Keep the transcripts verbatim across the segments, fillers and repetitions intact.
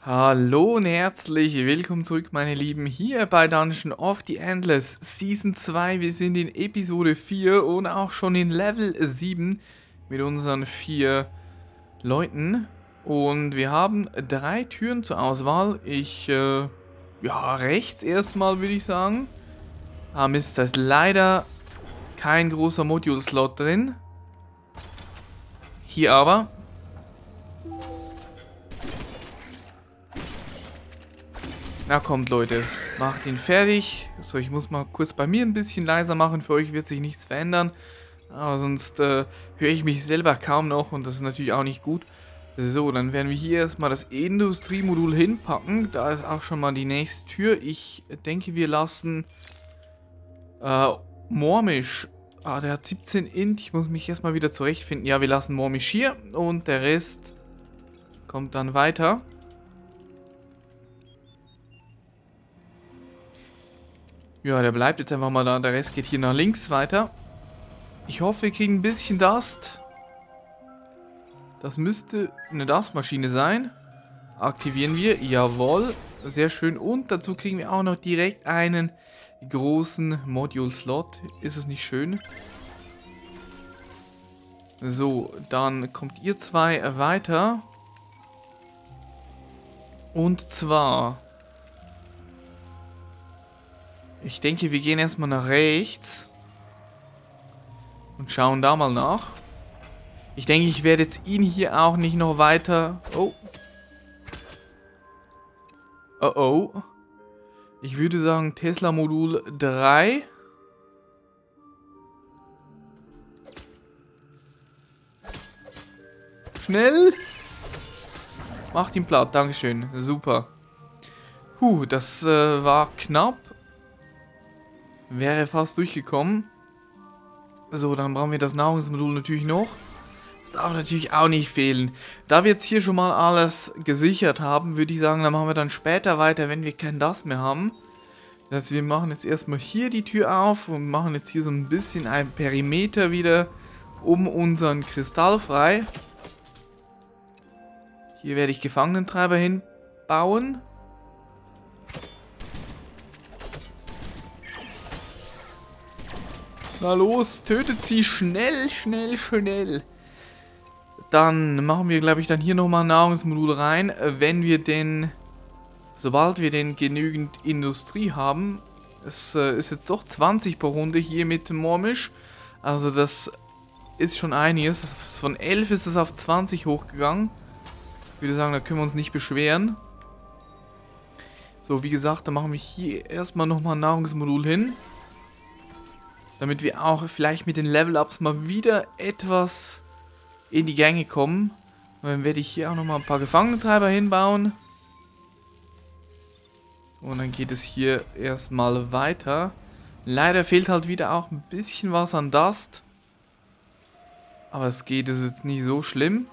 Hallo und herzlich willkommen zurück, meine Lieben, hier bei Dungeon of the Endless Season zwei. Wir sind in Episode vier und auch schon in Level sieben mit unseren vier Leuten. Und wir haben drei Türen zur Auswahl. Ich, äh, ja, rechts erstmal würde ich sagen. Ah Mist, da ist leider kein großer Module-Slot drin. Hier aber. Na kommt, Leute, macht ihn fertig. So, ich muss mal kurz bei mir ein bisschen leiser machen. Für euch wird sich nichts verändern. Aber sonst äh, höre ich mich selber kaum noch und das ist natürlich auch nicht gut. So, dann werden wir hier erstmal das Industriemodul hinpacken. Da ist auch schon mal die nächste Tür. Ich denke, wir lassen äh, Mormisch. Ah, der hat siebzehn Int. Ich muss mich erstmal wieder zurechtfinden. Ja, wir lassen Mormisch hier und der Rest kommt dann weiter. Ja, der bleibt jetzt einfach mal da. Der Rest geht hier nach links weiter. Ich hoffe, wir kriegen ein bisschen Dust. Das müsste eine Dustmaschine sein. Aktivieren wir. Jawohl. Sehr schön. Und dazu kriegen wir auch noch direkt einen großen Module-Slot. Ist es nicht schön? So, dann kommt ihr zwei weiter. Und zwar... Ich denke, wir gehen erstmal nach rechts. Und schauen da mal nach. Ich denke, ich werde jetzt ihn hier auch nicht noch weiter... Oh. Oh oh. Ich würde sagen Tesla Modul drei. Schnell. Macht ihn platt, dankeschön. Super. Puh, das äh, war knapp. Wäre fast durchgekommen. So, dann brauchen wir das Nahrungsmodul natürlich noch. Das darf natürlich auch nicht fehlen. Da wir jetzt hier schon mal alles gesichert haben, würde ich sagen, dann machen wir dann später weiter, wenn wir kein das mehr haben. Das heißt, wir machen jetzt erstmal hier die Tür auf und machen jetzt hier so ein bisschen ein Perimeter wieder um unseren Kristall frei. Hier werde ich Gefangenentreiber hinbauen. Na los, tötet sie schnell, schnell, schnell. Dann machen wir, glaube ich, dann hier nochmal ein Nahrungsmodul rein, wenn wir den, sobald wir den genügend Industrie haben. Es äh, ist jetzt doch zwanzig pro Runde hier mit Mormisch. Also das ist schon einiges. Von elf ist es auf zwanzig hochgegangen. Ich würde sagen, da können wir uns nicht beschweren. So, wie gesagt, dann machen wir hier erstmal nochmal ein Nahrungsmodul hin. Damit wir auch vielleicht mit den Level-Ups mal wieder etwas in die Gänge kommen. Und dann werde ich hier auch nochmal ein paar Gefangenentreiber hinbauen. Und dann geht es hier erstmal weiter. Leider fehlt halt wieder auch ein bisschen was an Dust. Aber es geht, es ist jetzt nicht so schlimm.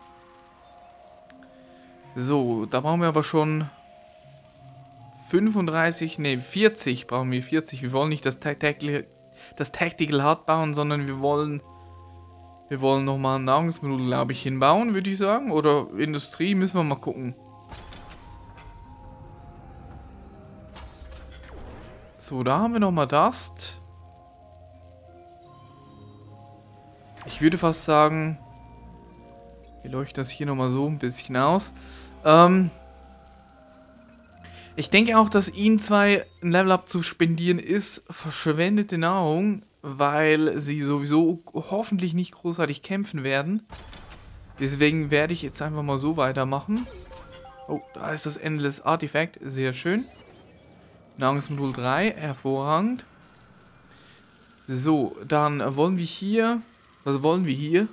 So, da brauchen wir aber schon fünfunddreißig, ne, vierzig brauchen wir, vierzig. Wir wollen nicht das Tactical, das Tactical Hard bauen, sondern wir wollen wir wollen nochmal ein Nahrungsmodul, glaube ich, hinbauen, würde ich sagen. Oder Industrie, müssen wir mal gucken. So, da haben wir nochmal Dust. Ich würde fast sagen, wir leuchten das hier nochmal so ein bisschen aus. Ähm... Ich denke auch, dass ihnen zwei ein Level-Up zu spendieren ist verschwendete Nahrung, weil sie sowieso hoffentlich nicht großartig kämpfen werden. Deswegen werde ich jetzt einfach mal so weitermachen. Oh, da ist das Endless Artifact, sehr schön. Nahrungsmodul drei, hervorragend. So, dann wollen wir hier... Was wollen wir hier?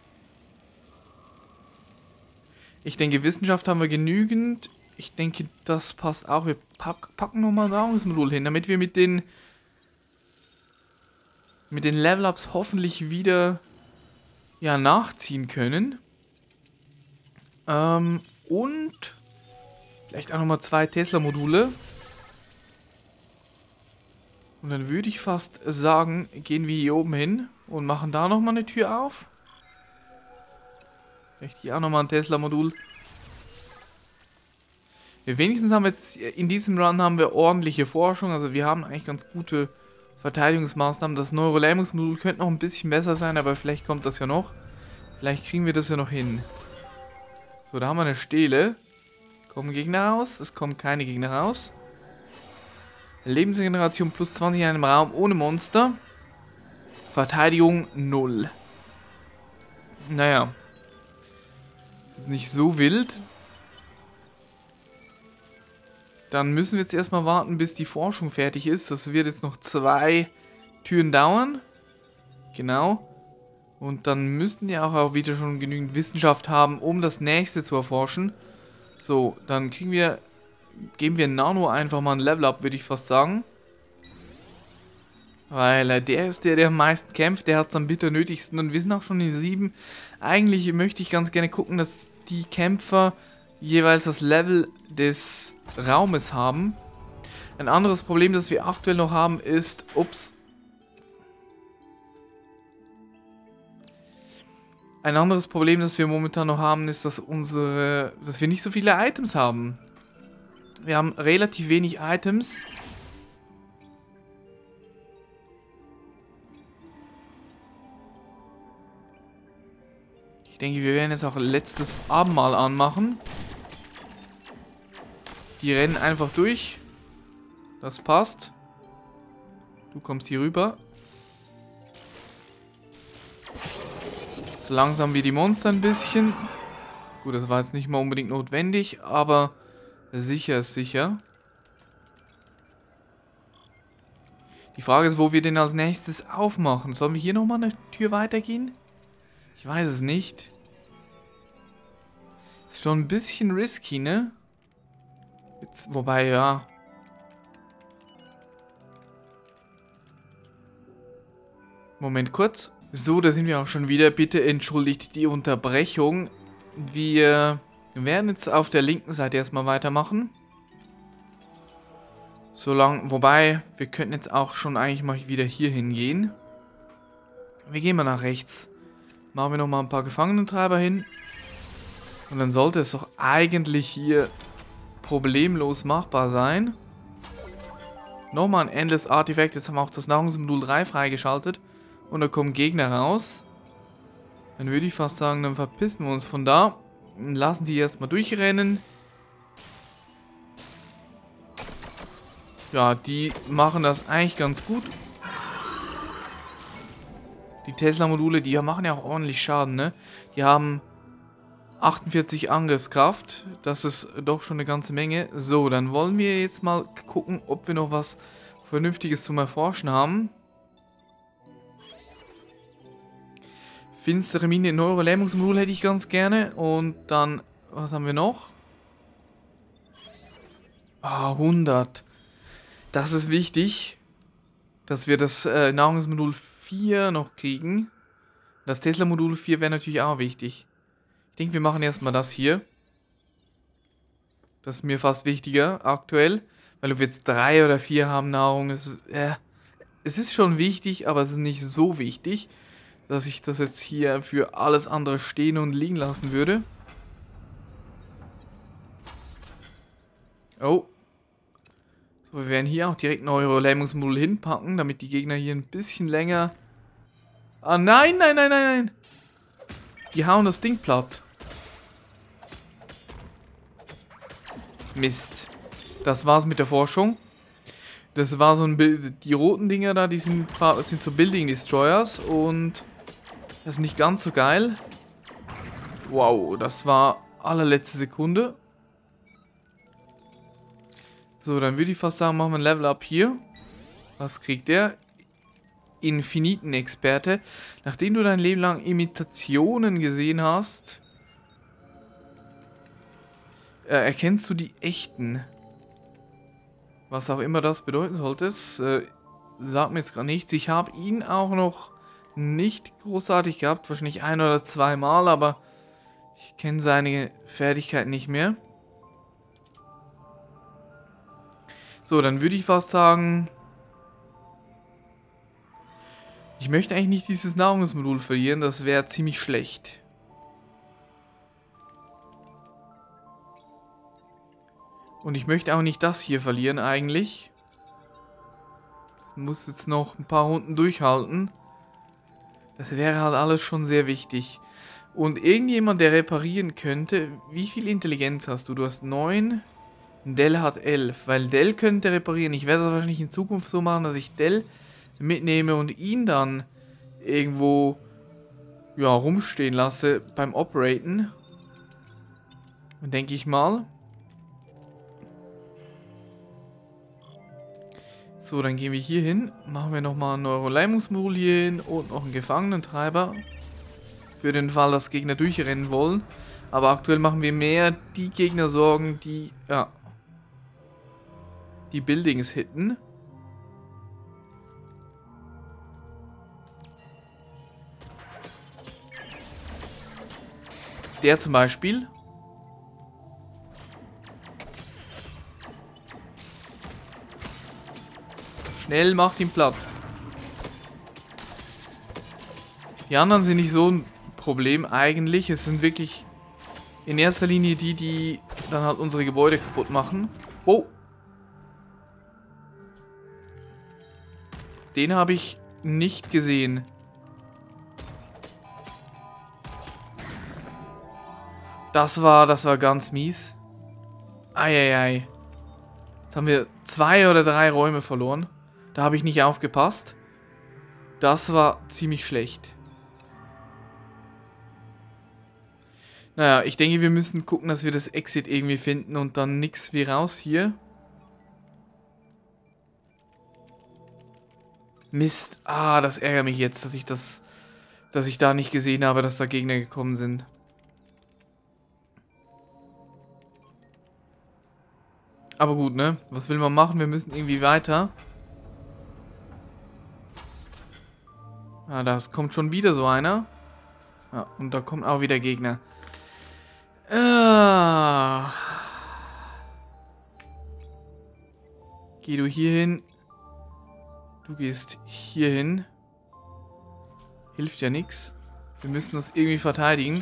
Ich denke, Wissenschaft haben wir genügend. Ich denke, das passt auch. Wir pack, packen nochmal ein Nahrungsmodul hin, damit wir mit den mit den Level-Ups hoffentlich wieder ja, nachziehen können. Ähm, und vielleicht auch nochmal zwei Tesla-Module. Und dann würde ich fast sagen, gehen wir hier oben hin und machen da nochmal eine Tür auf. Vielleicht hier auch nochmal ein Tesla-Modul. Wenigstens haben wir jetzt in diesem Run haben wir ordentliche Forschung. Also wir haben eigentlich ganz gute Verteidigungsmaßnahmen. Das Neurolähmungsmodul könnte noch ein bisschen besser sein, aber vielleicht kommt das ja noch. Vielleicht kriegen wir das ja noch hin. So, da haben wir eine Stele. Kommen Gegner raus? Es kommen keine Gegner raus. Lebensgeneration plus zwanzig in einem Raum ohne Monster. Verteidigung null. Naja. Das ist nicht so wild. Dann müssen wir jetzt erstmal warten, bis die Forschung fertig ist. Das wird jetzt noch zwei Türen dauern. Genau. Und dann müssten wir auch wieder schon genügend Wissenschaft haben, um das nächste zu erforschen. So, dann kriegen wir, geben wir Nano einfach mal ein Level Up, würde ich fast sagen. Weil äh, der ist der, der am meisten kämpft, der hat es am bitter nötigsten. Und wir sind auch schon in sieben. Eigentlich möchte ich ganz gerne gucken, dass die Kämpfer jeweils das Level des Raumes haben. Ein anderes Problem, das wir aktuell noch haben, ist, ups. Ein anderes Problem, das wir momentan noch haben, ist, dass unsere, dass wir nicht so viele Items haben. Wir haben relativ wenig Items. Ich denke, wir werden jetzt auch letztes Abendmahl anmachen. Die rennen einfach durch. Das passt. Du kommst hier rüber. So langsam wie die Monster ein bisschen. Gut, das war jetzt nicht mal unbedingt notwendig, aber sicher ist sicher. Die Frage ist, wo wir den als nächstes aufmachen. Sollen wir hier nochmal eine Tür weitergehen? Ich weiß es nicht. Ist schon ein bisschen risky, ne? Jetzt, wobei, ja. Moment kurz. So, da sind wir auch schon wieder. Bitte entschuldigt die Unterbrechung. Wir werden jetzt auf der linken Seite erstmal weitermachen. Solange, wobei, wir könnten jetzt auch schon eigentlich mal wieder hier hingehen. Wir gehen mal nach rechts. Machen wir nochmal ein paar Gefangenentreiber hin. Und dann sollte es doch eigentlich hier problemlos machbar sein. Nochmal ein Endless Artifact. Jetzt haben wir auch das Nahrungsmodul drei freigeschaltet. Und da kommen Gegner raus. Dann würde ich fast sagen, dann verpissen wir uns von da. Und lassen sie erstmal durchrennen. Ja, die machen das eigentlich ganz gut. Die Tesla-Module, die machen ja auch ordentlich Schaden, ne? Die haben achtundvierzig Angriffskraft. Das ist doch schon eine ganze Menge. So, dann wollen wir jetzt mal gucken, ob wir noch was Vernünftiges zum Erforschen haben. Finstere Mine, Neurolähmungsmodul hätte ich ganz gerne. Und dann, was haben wir noch? Ah, hundert. Das ist wichtig, dass wir das äh, Nahrungsmodul vier noch kriegen. Das Tesla-Modul vier wäre natürlich auch wichtig. Ich denke, wir machen erstmal das hier. Das ist mir fast wichtiger aktuell. Weil ob wir jetzt drei oder vier haben Nahrung, ist, äh, es ist schon wichtig, aber es ist nicht so wichtig, dass ich das jetzt hier für alles andere stehen und liegen lassen würde. Oh. So, wir werden hier auch direkt ein Neurolähmungsmodul hinpacken, damit die Gegner hier ein bisschen länger... Ah, nein, nein, nein, nein, nein. Die hauen das Ding platt. Mist. Das war's mit der Forschung. Das war so ein Bild. Die roten Dinger da, die sind, sind so Building Destroyers und das ist nicht ganz so geil. Wow, das war allerletzte Sekunde. So, dann würde ich fast sagen, machen wir ein Level Up hier. Was kriegt der? Infiniten-Experte. Nachdem du dein Leben lang Imitationen gesehen hast, äh, erkennst du die echten. Was auch immer das bedeuten sollte, äh, sagt mir jetzt gar nichts. Ich habe ihn auch noch nicht großartig gehabt, wahrscheinlich ein oder zwei Mal, aber ich kenne seine Fertigkeit nicht mehr. So, dann würde ich fast sagen, ich möchte eigentlich nicht dieses Nahrungsmodul verlieren, das wäre ziemlich schlecht. Und ich möchte auch nicht das hier verlieren eigentlich. Ich muss jetzt noch ein paar Runden durchhalten. Das wäre halt alles schon sehr wichtig. Und irgendjemand, der reparieren könnte... Wie viel Intelligenz hast du? Du hast neun. Dell hat elf. Weil Dell könnte reparieren. Ich werde das wahrscheinlich in Zukunft so machen, dass ich Dell mitnehme und ihn dann irgendwo ja, rumstehen lasse beim Operaten. Denke ich mal. So, dann gehen wir hier hin. Machen wir nochmal ein Neuroleimungsmodul hier hin und noch einen Gefangenentreiber. Für den Fall, dass Gegner durchrennen wollen. Aber aktuell machen wir mehr die Gegner Sorgen, die, ja, die Buildings hitten. Der zum Beispiel. Schnell, macht ihn platt. Die anderen sind nicht so ein Problem eigentlich. Es sind wirklich in erster Linie die, die dann halt unsere Gebäude kaputt machen. Oh! Den habe ich nicht gesehen. Das war, das war ganz mies. Eieiei. Jetzt haben wir zwei oder drei Räume verloren. Da habe ich nicht aufgepasst. Das war ziemlich schlecht. Naja, ich denke, wir müssen gucken, dass wir das Exit irgendwie finden und dann nix wie raus hier. Mist. Ah, das ärgert mich jetzt, dass ich das, dass ich da nicht gesehen habe, dass da Gegner gekommen sind. Aber gut, ne? Was will man machen? Wir müssen irgendwie weiter. Ah, da kommt schon wieder so einer. Ja, und da kommt auch wieder Gegner. Ah. Geh du hier hin. Du gehst hier hin. Hilft ja nichts. Wir müssen das irgendwie verteidigen.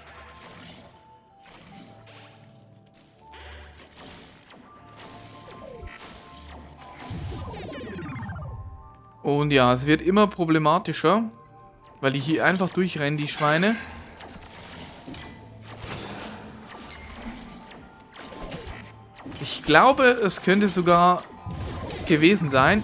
Und ja, es wird immer problematischer, weil die hier einfach durchrennen, die Schweine. Ich glaube, es könnte sogar gewesen sein.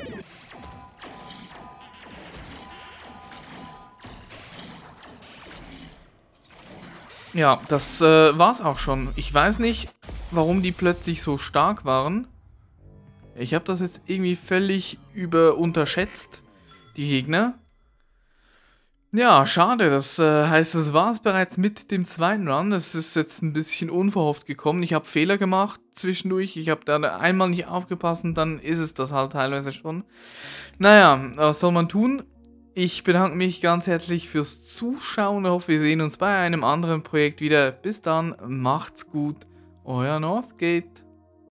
Ja, das äh, war's auch schon. Ich weiß nicht, warum die plötzlich so stark waren. Ich habe das jetzt irgendwie völlig über unterschätzt, die Gegner. Ja, schade. Das äh, heißt, das war es bereits mit dem zweiten Run. Das ist jetzt ein bisschen unverhofft gekommen. Ich habe Fehler gemacht zwischendurch. Ich habe da einmal nicht aufgepasst und dann ist es das halt teilweise schon. Naja, was soll man tun? Ich bedanke mich ganz herzlich fürs Zuschauen. Ich hoffe, wir sehen uns bei einem anderen Projekt wieder. Bis dann, macht's gut. Euer Northgate.